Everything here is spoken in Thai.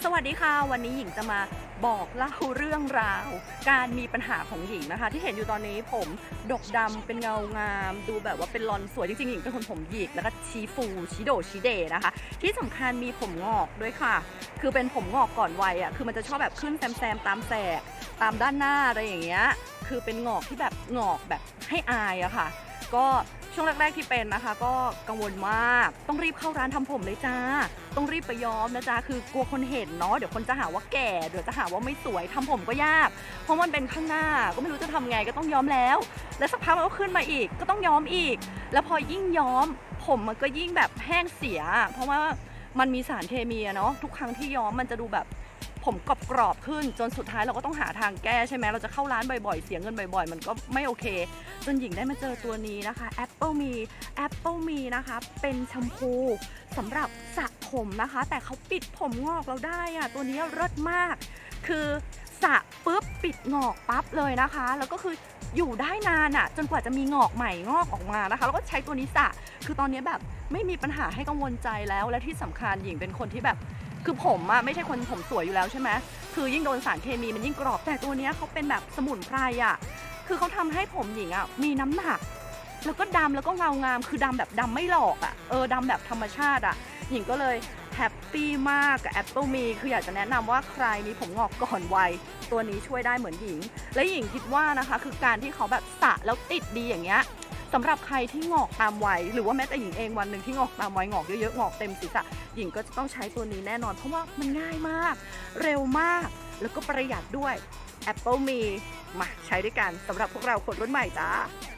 สวัสดีค่ะวันนี้หญิงจะมาบอกเล่าเรื่องราวการมีปัญหาของหญิงนะคะที่เห็นอยู่ตอนนี้ผมดกดำเป็นเงางามดูแบบว่าเป็นลอนสวยจริงๆหญิงเป็นคนผมหยิกแล้วก็ชี้ฟูชี้โดชี้เดนะคะที่สำคัญมีผมงอกด้วยค่ะคือเป็นผมงอกก่อนวัยอ่ะคือมันจะชอบแบบขึ้นแซมตามแสกตามด้านหน้าอะไรอย่างเงี้ยคือเป็นงอกที่แบบงอกแบบให้อายอะค่ะก็ช่วงแรกๆที่เป็นนะคะก็กังวลมากต้องรีบเข้าร้านทำผมเลยจ้าต้องรีบไปย้อมนะจ๊ะคือกลัวคนเห็นเนาะเดี๋ยวคนจะหาว่าแก่เดี๋ยวจะหาว่าไม่สวยทำผมก็ยากเพราะมันเป็นข้างหน้าก็ไม่รู้จะทำไงก็ต้องย้อมแล้วสักพักมันก็ขึ้นมาอีกก็ต้องย้อมอีกแล้วพอยิ่งย้อมผมมันก็ยิ่งแบบแห้งเสียเพราะว่ามันมีสารเคมีเนาะทุกครั้งที่ย้อมมันจะดูแบบผมกรอบขึ้นจนสุดท้ายเราก็ต้องหาทางแก้ใช่ไหมเราจะเข้าร้านบ่อยๆเสียเงินบ่อยๆมันก็ไม่โอเคจนหญิงได้มาเจอตัวนี้นะคะ Apple Me นะคะเป็นแชมพูสำหรับสระผมนะคะแต่เขาปิดผมงอกเราได้อะตัวนี้เลิศมากคือสระปุ๊บปิดงอกปั๊บเลยนะคะแล้วก็คืออยู่ได้นานอะจนกว่าจะมีงอกใหม่งอกออกมานะคะแล้วก็ใช้ตัวนี้สระคือตอนนี้แบบไม่มีปัญหาให้กังวลใจแล้วและที่สำคัญหญิงเป็นคนที่แบบคือผมอะไม่ใช่คนผมสวยอยู่แล้วใช่ไหมคือยิ่งโดนสารเคมีมันยิ่งกรอบแต่ตัวนี้เขาเป็นแบบสมุนไพรอะคือเขาทำให้ผมหญิงอะมีน้ำหนักแล้วก็ดำแล้วก็เงางามคือดำแบบดำไม่หลอกอะดำแบบธรรมชาติอะหญิงก็เลยแฮปปี้มากกับ Apple Me คืออยากจะแนะนำว่าใครมีผมงอกก่อนวัยตัวนี้ช่วยได้เหมือนหญิงและหญิงคิดว่านะคะคือการที่เขาแบบสระแล้วติดดีอย่างเงี้ยสำหรับใครที่งอกตามวัยหรือว่าแม้แต่หญิงเองวันหนึ่งที่งอกตามวัยงอกเยอะๆงอกเต็มศีรษะหญิงก็จะต้องใช้ตัวนี้แน่นอนเพราะว่ามันง่ายมากเร็วมากแล้วก็ประหยัดด้วย Apple Me มาใช้ด้วยกันสำหรับพวกเราคนรุ่นใหม่จ้า